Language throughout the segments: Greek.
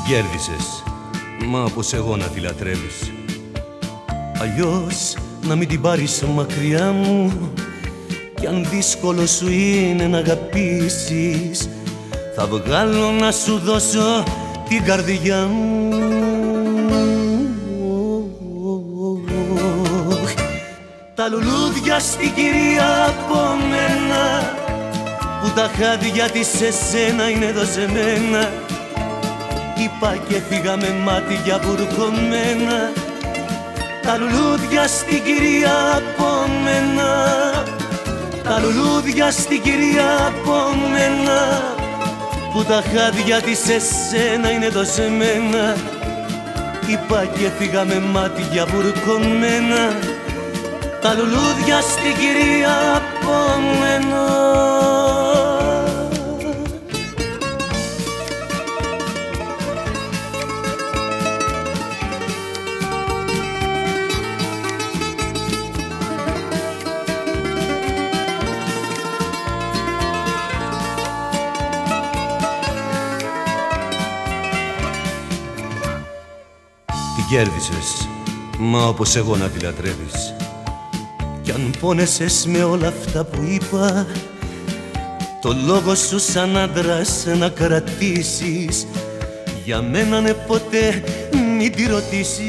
κέρδισες, μα όπως εγώ να τη λατρεύεις. Αλλιώς να μην την πάρεις μακριά μου, κι αν δύσκολο σου είναι να αγαπήσεις, θα βγάλω να σου δώσω την καρδιά μου. Τα λουλούδια στην κυρία από μένα, που τα χάδια της σε σένα είναι δοσεμένα, είπα και φύγα με μάτια βουρκωμένα. Τα λουλούδια στην κυρία από μένα, τα λουλούδια στην κυρία από μένα, που τα χάδια της σε σένα είναι δοσεμένα, είπα και φύγα με μάτια βουρκωμένα. Τα λουλούδια στην κυρία από μένα. Την κέρδισες, μα όπως εγώ να τη λατρεύεις. Κι αν πόνεσες με όλα αυτά που είπα, το λόγο σου σαν άντρας να κρατήσεις, για μένα ναι ποτέ μην τη ρωτήσεις.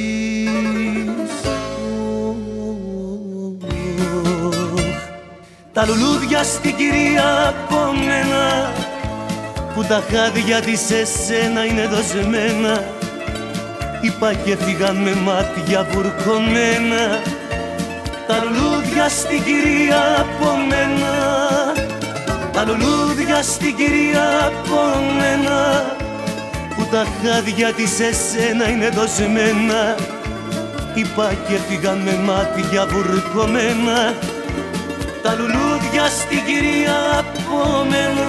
Τα λουλούδια στην κυρία από μένα, που τα χάδια της σε σένα είναι δοσμένα, είπα και φύγα με μάτια βουρκωμένα. Τα λουλούδια στην κυρία από μένα, τα λουλούδια στην κυρία από μένα, που τα χάδια της σε σένα είναι δοσμένα, είπα και φύγα με μάτια βουρκωμένα. Τα λουλούδια στην κυρία από μένα.